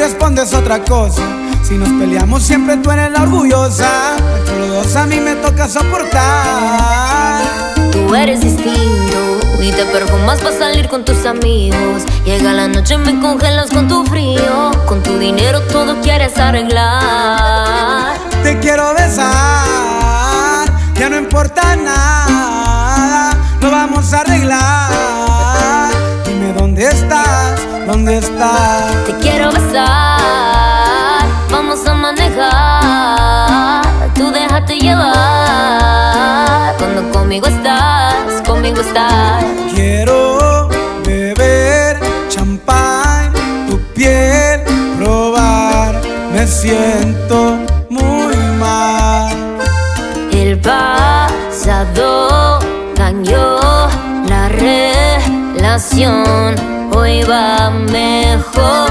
respondes otra cosa. Si nos peleamos siempre tú eres la orgullosa. Entre los dos a mí me toca soportar. Tú eres distinto y te perfumas para salir con tus amigos. Llega la noche, me congelas con tu frío. Con tu dinero todo quieres arreglar. Te quiero besar, ya no importa nada, lo vamos a arreglar. Dime dónde estás, dónde estás. Te quiero besar, vamos a manejar. Tú déjate llevar. Cuando conmigo estás, conmigo estás. Quiero beber champán, tu piel probar. Me siento muy mal. El pasado dañó la relación, hoy va mejor.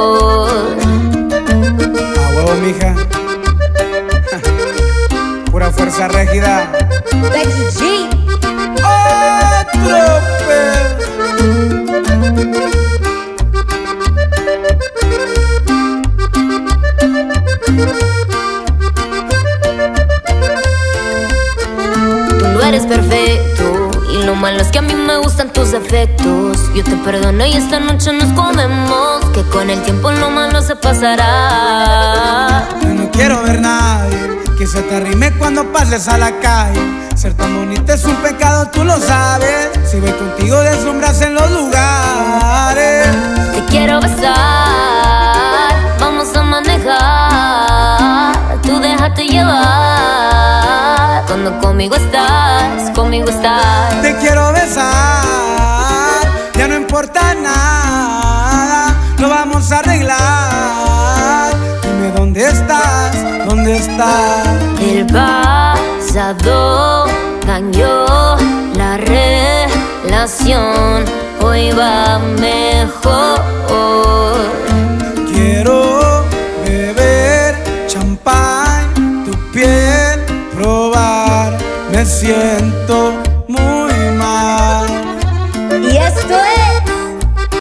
A huevo, mija. Pura fuerza rígida. Becky G. Otro perro. Tú no eres perfecto y lo malo es que a mí me gustan tus defectos. Yo te perdono y esta noche nos comemos, que con el tiempo lo malo se pasará. Yo no quiero ver nadie que se te arrime cuando pases a la calle. Ser tan bonita es un pecado, tú lo sabes. Si voy contigo deslumbras en los lugares. Te quiero besar, vamos a manejar. Tú déjate llevar. Cuando conmigo estás, conmigo estás. Te quiero besar, ya no importa nada, lo vamos a arreglar. Dime dónde estás, dónde estás. El pasado dañó la relación, hoy va mejor.